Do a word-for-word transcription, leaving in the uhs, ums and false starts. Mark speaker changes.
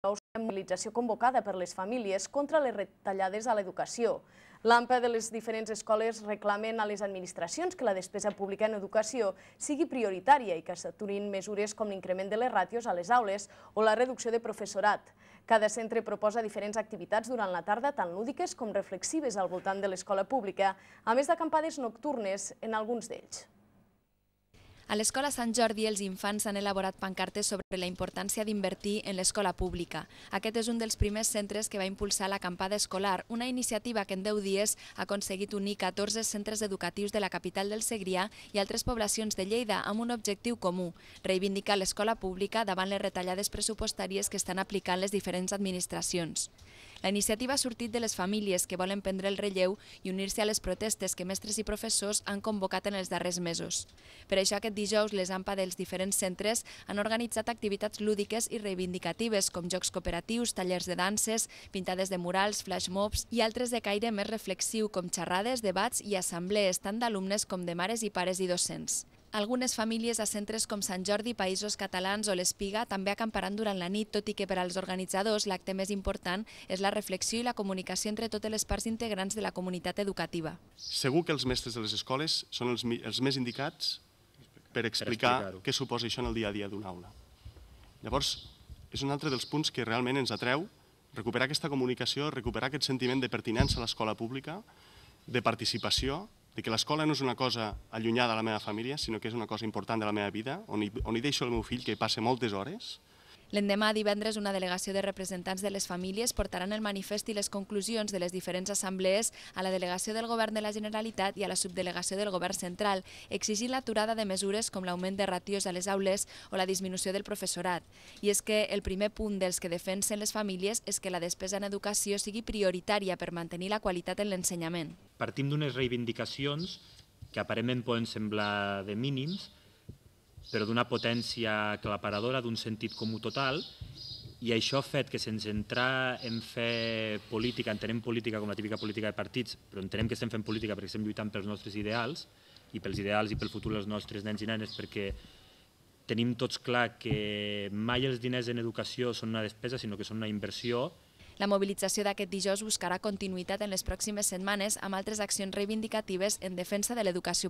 Speaker 1: Una mobilització convocada per les famílies contra les retallades a l'educació. L'AMPA de les diferents escoles reclamen a les administracions que la despesa pública en educació sigui prioritària i que s'aturin mesures com l'increment de les ràtios a les aules o la reducció de professorat. Cada centre proposa diferents activitats durant la tarda, tant lúdiques com reflexives al voltant de l'escola pública, a més d'acampades nocturnes en alguns d'ells.
Speaker 2: A l'Escola Sant Jordi, els infants han elaborat pancartes sobre la importància d'invertir en l'escola pública. Aquest és un dels primers centres que va impulsar l'acampada escolar, una iniciativa que en deu dies ha aconseguit unir catorze centres educatius de la capital del Segrià i altres poblacions de Lleida amb un objectiu comú: reivindicar l'escola pública davant les retallades pressupostàries que estan aplicant les diferents administracions. La iniciativa ha sortit de les famílies que volen prendre el relleu i unir-se a les protestes que mestres i professors han convocat en els darrers mesos. Per això aquest dijous les AMPA dels diferents centres han organitzat activitats lúdiques i reivindicatives com jocs cooperatius, tallers de danses, pintades de murals, flash mobs i altres de caire més reflexiu com xerrades, debats i assemblees tant d'alumnes com de mares i pares i docents. Algunes famílies a centres com Sant Jordi, Països Catalans o l'Espiga també acamparan durant la nit, tot i que per als organitzadors l'acte més important és la reflexió i la comunicació entre totes les parts integrants de la comunitat educativa.
Speaker 3: Segur que els mestres de les escoles són els, els més indicats per explicar què suposa això en el dia a dia d'una aula. Llavors, és un altre dels punts que realment ens atreu, recuperar aquesta comunicació, recuperar aquest sentiment de pertinença a l'escola pública, de participació, de que l'escola no és una cosa allunyada de la meva família, sinó que és una cosa important de la meva vida, on hi, on hi deixo el meu fill, que hi passa moltes hores.
Speaker 2: L'endemà, divendres, una delegació de representants de les famílies portaran el manifest i les conclusions de les diferents assemblees a la delegació del Govern de la Generalitat i a la subdelegació del Govern Central, exigint l'aturada de mesures com l'augment de ràtios a les aules o la disminució del professorat. I és que el primer punt dels que defensen les famílies és que la despesa en educació sigui prioritària per mantenir la qualitat en l'ensenyament.
Speaker 4: Partim d'unes reivindicacions que aparentment poden semblar de mínims, però d'una potència aclaparadora, d'un sentit comú total, i això ha fet que sense entrar en fer política, entenem política com la típica política de partits, però entenem que estem fent política perquè estem lluitant pels nostres ideals, i pels ideals i pel futur dels nostres nens i nenes, perquè tenim tots clar que mai els diners en educació són una despesa, sinó que són una inversió.
Speaker 2: La mobilització d'aquest dijous buscarà continuïtat en les pròximes setmanes amb altres accions reivindicatives en defensa de l'educació